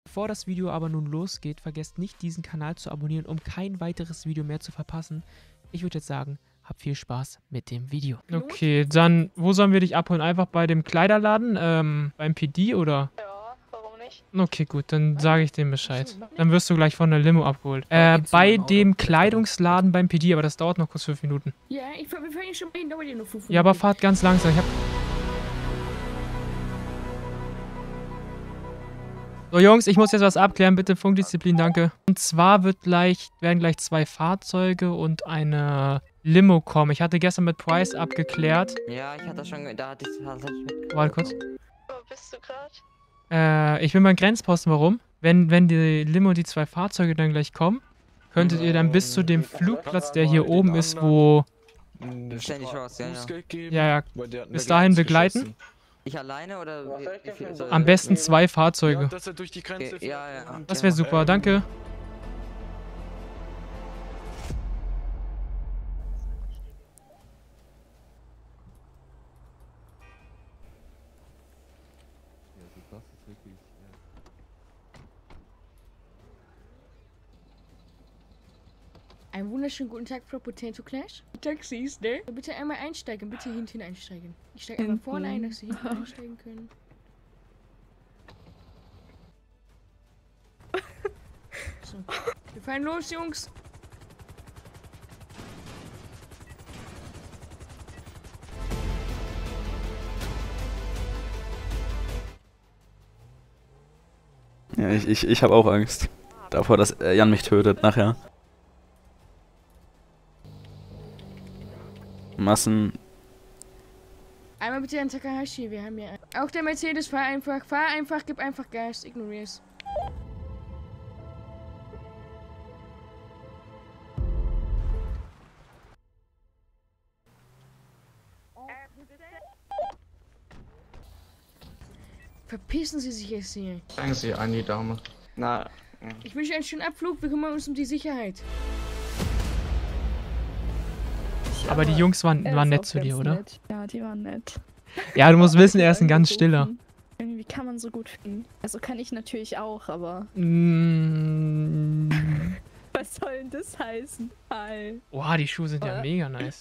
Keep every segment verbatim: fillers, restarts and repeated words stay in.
Bevor das Video aber nun losgeht, vergesst nicht, diesen Kanal zu abonnieren, um kein weiteres Video mehr zu verpassen. Ich würde jetzt sagen, habt viel Spaß mit dem Video. Okay, dann, wo sollen wir dich abholen? Einfach bei dem Kleiderladen, ähm, beim P D oder? Ja, warum nicht? Okay, gut, dann sage ich dem Bescheid. Dann wirst du gleich von der Limo abgeholt. Äh, bei dem Kleidungsladen beim P D, aber das dauert noch kurz fünf Minuten. Ja, ich fahr, wir fahren hier schon mal hin, dauert ja nur fünf Minuten. Ja, aber fahrt ganz langsam. Ich hab... So, Jungs, ich muss jetzt was abklären. Bitte Funkdisziplin, danke. Und zwar wird gleich, werden gleich zwei Fahrzeuge und eine Limo kommen. Ich hatte gestern mit Price abgeklärt. Ja, ich hatte schon, da hatte ich tatsächlich mit. Warte kurz. Wo bist du gerade? Äh, ich bin beim Grenzposten. Warum? Wenn, wenn die Limo und die zwei Fahrzeuge dann gleich kommen, könntet ihr dann bis zu dem Flugplatz, der hier oben ist, wo... Stell die Chance, ja, ja. Ja, ja, bis dahin begleiten. Ich alleine oder wie, wie viel soll Am besten zwei Fahrzeuge. Ja, dass er durch die Grenze Okay, ja, ja. Das wäre super, danke. Einen wunderschönen guten Tag, Frau Potato Clash. Taxis, ne? Bitte einmal einsteigen, bitte hinten einsteigen. Ich steige einmal vorne ein, dass Sie hinten einsteigen können. So. Wir fahren los, Jungs. Ja, ich, ich, ich habe auch Angst davor, dass äh, Jan mich tötet nachher. Massen. Einmal bitte an Takahashi, wir haben hier... Auch der Mercedes, fahr einfach, fahr einfach, gib einfach Gas, ignorier's. Verpissen Sie sich jetzt hier. Sagen Sie an die Dame. Na, Ich wünsche einen schönen Abflug, wir kümmern uns um die Sicherheit. Aber die Jungs waren, Er waren ist nett auch zu dir, ganz oder? nett. Ja, die waren nett. Ja, du musst wissen, er ist ein ganz stiller. Irgendwie kann man so gut finden. Also kann ich natürlich auch, aber Mm. was soll denn das heißen? Hi. Oha, die Schuhe sind ja Äh. mega nice.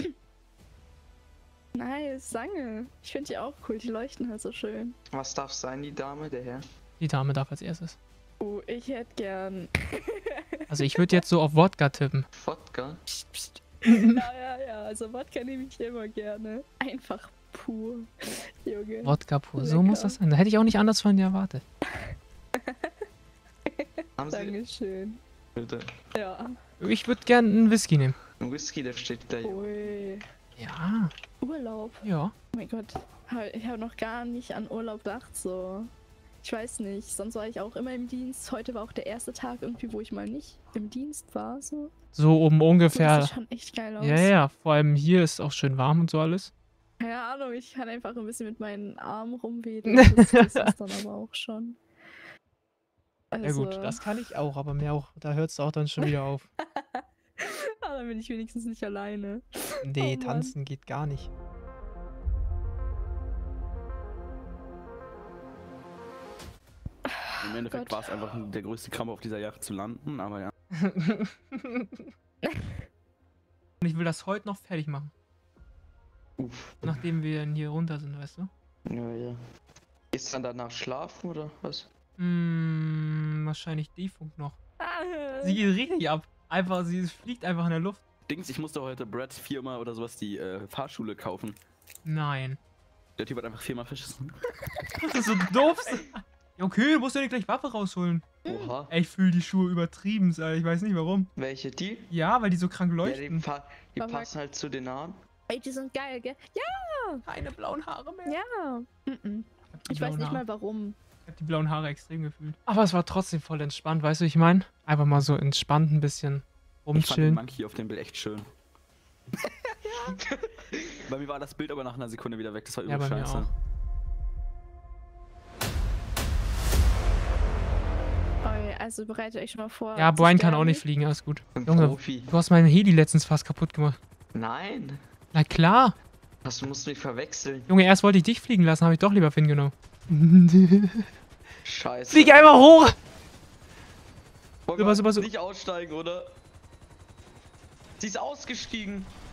Nice, Sange. Ich finde die auch cool, die leuchten halt so schön. was darf sein, die Dame, der Herr? Die Dame darf als erstes. Oh, ich hätte gern. Also ich würde jetzt so auf Wodka tippen. Wodka? Psst, psst. Ja, ja, ja, also Wodka nehme ich immer gerne. Einfach pur. Junge. Wodka pur, so Lecker. muss das sein. Da hätte ich auch nicht anders von dir erwartet. Haben Sie? Dankeschön. Bitte. Ja. Ich würde gerne einen Whisky nehmen. Ein Whisky, der steht da. Ui. Ja, Urlaub. ja. Oh mein Gott. Hab- Ich habe noch gar nicht an Urlaub gedacht, so. Ich weiß nicht, sonst war ich auch immer im Dienst. Heute war auch der erste Tag irgendwie, wo ich mal nicht im Dienst war, so. So um Das ungefähr. sieht schon echt geil aus. Ja, ja, vor allem hier ist auch schön warm und so alles. Keine Ahnung, ich kann einfach ein bisschen mit meinen Armen rumwedeln. Das, das ist dann aber auch schon. Also, Ja gut, das kann ich auch, aber mehr auch, da hört es auch dann schon wieder auf. ah, dann bin ich wenigstens nicht alleine. Nee, Oh Mann. tanzen geht gar nicht. Im Endeffekt Gott. war es einfach der größte Krampf auf dieser Yacht zu landen, aber ja. Und ich will das heute noch fertig machen. Uff. Nachdem wir dann hier runter sind, weißt du? Ja, ja. Ist dann danach schlafen oder was? Hm, wahrscheinlich Defunk noch. Ah, Sie geht richtig ab. Einfach, sie fliegt einfach in der Luft. Dings, ich musste heute Brad viermal oder sowas die äh, Fahrschule kaufen. Nein. Der Typ hat einfach viermal verschissen. Das ist so doof. Ja, okay, du musst ja nicht gleich Waffe rausholen. Oha. Ey, ich fühle die Schuhe übertrieben, Alter. Ich weiß nicht warum. Welche die? Ja, weil die so krank Ja, die, leuchten. pa die Aber- passen halt zu den Haaren. Ey, die sind geil, gell? Ja, Keine blauen Haare mehr. ja. Mhm. hab die Ich weiß blauen nicht Haare. mal warum. Ich hab die blauen Haare extrem gefühlt. Aber es war trotzdem voll entspannt, weißt du, wie ich meine? Einfach mal so entspannt ein bisschen Ich fand den rumchillen. Monkey auf dem Bild echt schön. Bei mir war das Bild aber nach einer Sekunde wieder weg, das war Ja, übel bei mir scheiße. auch. Okay, also bereitet euch schon mal vor. Ja, zu Brian kann auch sterben. nicht fliegen, alles gut. Ein Junge, Profi. du hast meinen Heli letztens fast kaputt gemacht. Nein. Na klar. Das musst du mich verwechseln. Junge, erst wollte ich dich fliegen lassen, habe ich doch lieber Finn genommen. Scheiße. Flieg einfach hoch! Wollen Super, wir super, super. nicht aussteigen, oder? Sie ist ausgestiegen.